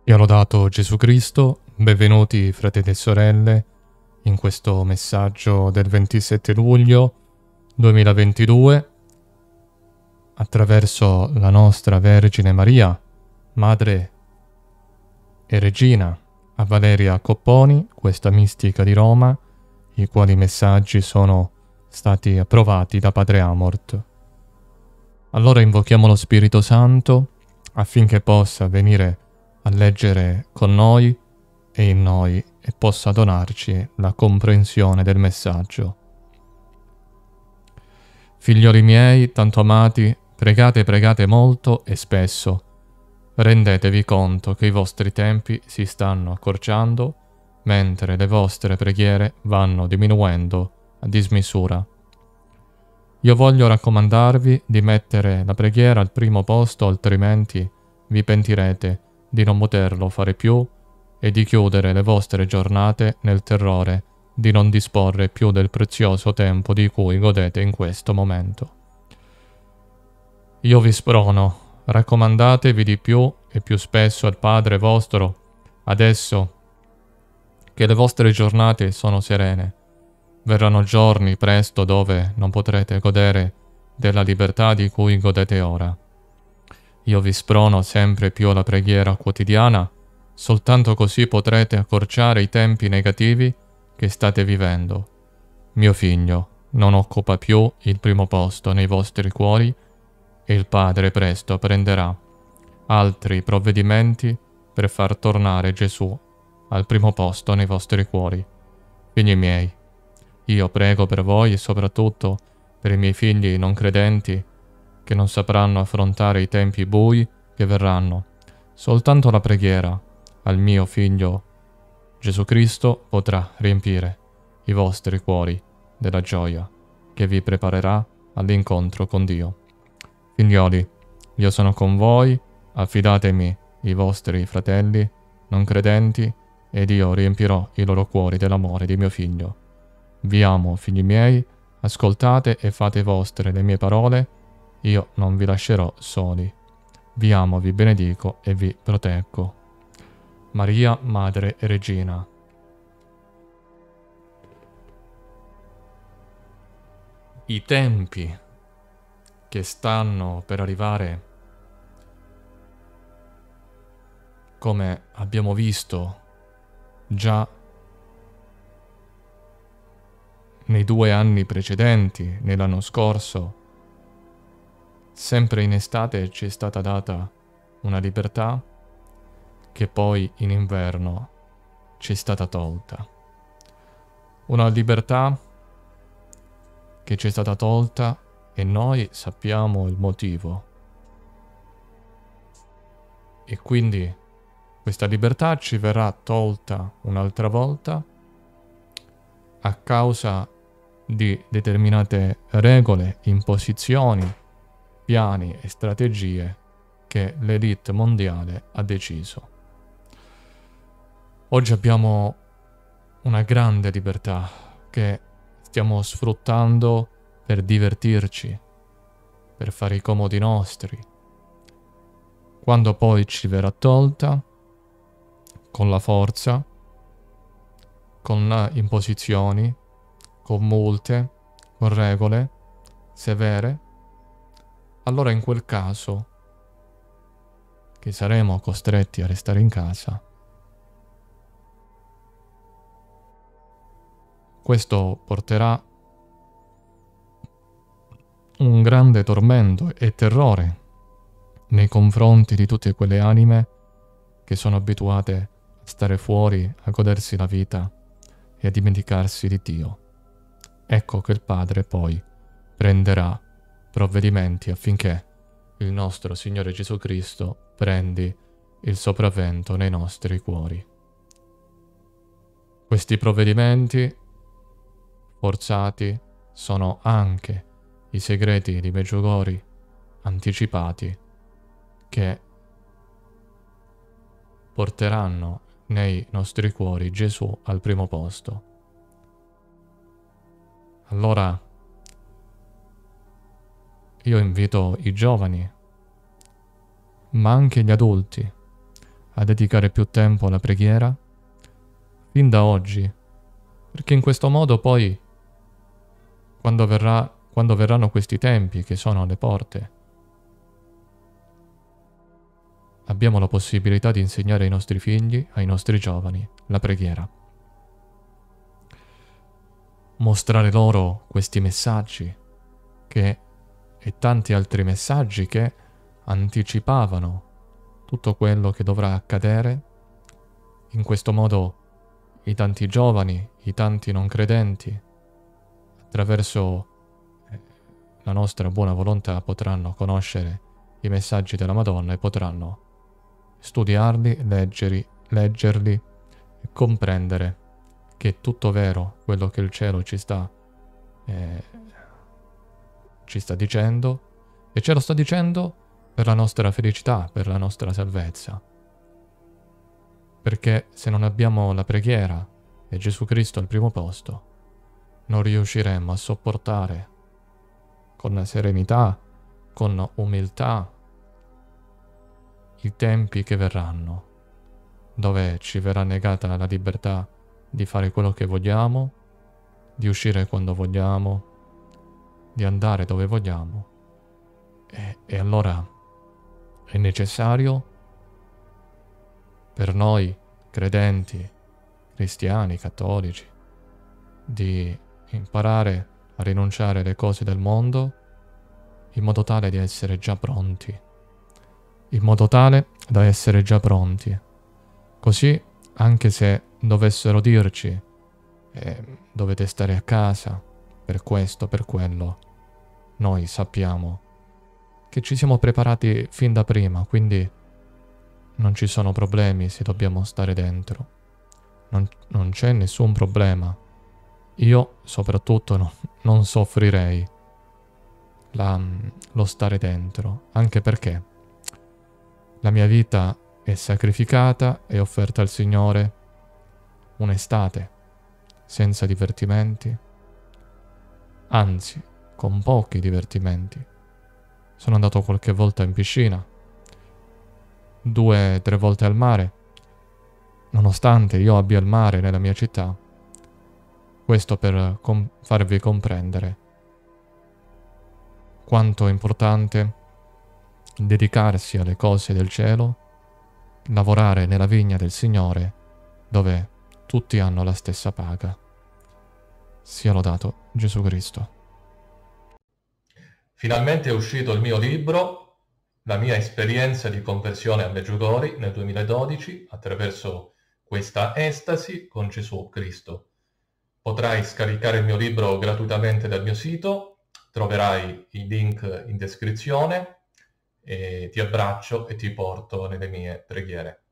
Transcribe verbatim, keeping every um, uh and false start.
Sia lodato Gesù Cristo, benvenuti fratelli e sorelle in questo messaggio del ventisette luglio duemilaventidue attraverso la nostra Vergine Maria, Madre e Regina, a Valeria Copponi, questa mistica di Roma, i quali messaggi sono stati approvati da Padre Amort. Allora invochiamo lo Spirito Santo affinché possa venire a leggere con noi e in noi e possa donarci la comprensione del messaggio. Figlioli miei, tanto amati, pregate, pregate molto e spesso. Rendetevi conto che i vostri tempi si stanno accorciando, mentre le vostre preghiere vanno diminuendo a dismisura. Io voglio raccomandarvi di mettere la preghiera al primo posto, altrimenti vi pentirete di non poterlo fare più e di chiudere le vostre giornate nel terrore di non disporre più del prezioso tempo di cui godete in questo momento. Io vi sprono, raccomandatevi di più e più spesso al Padre vostro, adesso che le vostre giornate sono serene. Verranno giorni presto dove non potrete godere della libertà di cui godete ora. Io vi sprono sempre più alla preghiera quotidiana, soltanto così potrete accorciare i tempi negativi che state vivendo. Mio figlio non occupa più il primo posto nei vostri cuori e il Padre presto prenderà altri provvedimenti per far tornare Gesù al primo posto nei vostri cuori. Figli miei, io prego per voi e soprattutto per i miei figli non credenti che non sapranno affrontare i tempi bui che verranno. Soltanto la preghiera al mio figlio Gesù Cristo potrà riempire i vostri cuori della gioia che vi preparerà all'incontro con Dio. Figlioli, io sono con voi, affidatemi i vostri fratelli non credenti ed io riempirò i loro cuori dell'amore di mio figlio. Vi amo, figli miei, ascoltate e fate vostre le mie parole, io non vi lascerò soli. Vi amo, vi benedico e vi proteggo. Maria, Madre e Regina. I tempi che stanno per arrivare, come abbiamo visto già nei due anni precedenti, nell'anno scorso, sempre in estate ci è stata data una libertà che poi in inverno ci è stata tolta. Una libertà che ci è stata tolta e noi sappiamo il motivo. E quindi questa libertà ci verrà tolta un'altra volta a causa di determinate regole, imposizioni, piani e strategie che l'elite mondiale ha deciso. Oggi abbiamo una grande libertà che stiamo sfruttando per divertirci, per fare i comodi nostri. Quando poi ci verrà tolta, con la forza, con imposizioni, con multe, con regole severe, allora in quel caso che saremo costretti a restare in casa, questo porterà un grande tormento e terrore nei confronti di tutte quelle anime che sono abituate a stare fuori, a godersi la vita e a dimenticarsi di Dio. Ecco che il Padre poi prenderà provvedimenti affinché il nostro Signore Gesù Cristo prendi il sopravvento nei nostri cuori. Questi provvedimenti forzati sono anche i segreti di Meggiugori anticipati che porteranno nei nostri cuori Gesù al primo posto. Allora io invito i giovani, ma anche gli adulti, a dedicare più tempo alla preghiera, fin da oggi, perché in questo modo poi, quando, verrà, quando verranno questi tempi che sono alle porte, abbiamo la possibilità di insegnare ai nostri figli, ai nostri giovani, la preghiera. Mostrare loro questi messaggi che, e tanti altri messaggi che anticipavano tutto quello che dovrà accadere. In questo modo i tanti giovani, i tanti non credenti, attraverso la nostra buona volontà potranno conoscere i messaggi della Madonna e potranno studiarli, leggerli, leggerli e comprendere che è tutto vero quello che il cielo ci sta, eh, ci sta dicendo, e ce lo sta dicendo per la nostra felicità, per la nostra salvezza. Perché se non abbiamo la preghiera e Gesù Cristo al primo posto, non riusciremo a sopportare con serenità, con umiltà, i tempi che verranno, dove ci verrà negata la libertà di fare quello che vogliamo, di uscire quando vogliamo, di andare dove vogliamo. E, e allora è necessario per noi credenti, cristiani, cattolici, di imparare a rinunciare alle cose del mondo in modo tale di essere già pronti, in modo tale da essere già pronti. Così, anche se dovessero dirci eh, dovete stare a casa per questo, per quello, noi sappiamo che ci siamo preparati fin da prima, quindi non ci sono problemi se dobbiamo stare dentro. Non, non c'è nessun problema. Io, soprattutto, no, non soffrirei la, lo stare dentro, anche perché la mia vita è sacrificata e offerta al Signore un'estate senza divertimenti, anzi, con pochi divertimenti. Sono andato qualche volta in piscina, due o tre volte al mare, nonostante io abbia il mare nella mia città. Questo per com- farvi comprendere quanto è importante dedicarsi alle cose del cielo, lavorare nella vigna del Signore, dove tutti hanno la stessa paga. Sia lodato Gesù Cristo. Finalmente è uscito il mio libro, la mia esperienza di conversione a Meggiugori nel duemiladodici attraverso questa estasi con Gesù Cristo. Potrai scaricare il mio libro gratuitamente dal mio sito, troverai i link in descrizione e ti abbraccio e ti porto nelle mie preghiere.